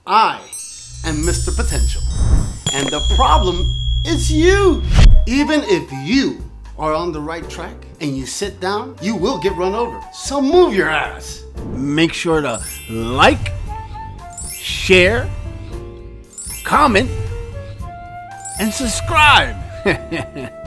I am Mr. Potential. And the problem is you. Even if you are on the right track and you sit down, you will get run over. So move your ass. Make sure to like, share, comment, and subscribe.